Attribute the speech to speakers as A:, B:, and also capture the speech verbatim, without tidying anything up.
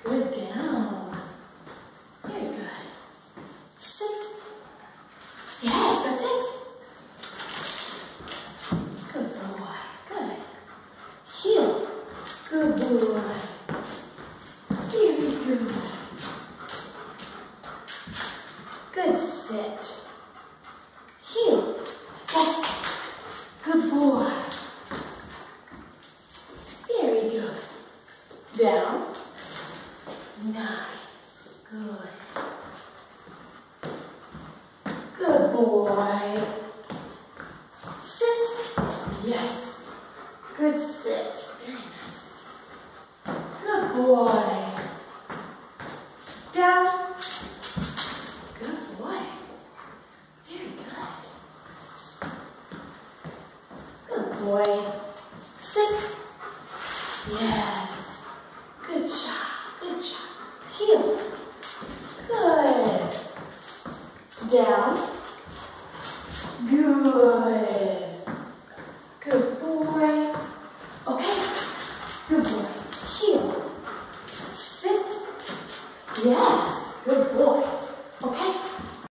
A: Good, down. Very good. Sit. Yes, that's it. Good boy. Good. Heel. Good boy. Very good. Good sit. Heel. Yes. Good boy. Very good. Down. Nice. Good. Good boy. Sit. Yes. Good sit. Very nice. Good boy. Down. Good boy. Very good. Good boy. Sit. Yes. Good job. Good job. Heel. Good. Down. Good. Good boy. Okay. Good boy. Heel. Sit. Yes. Good boy. Okay.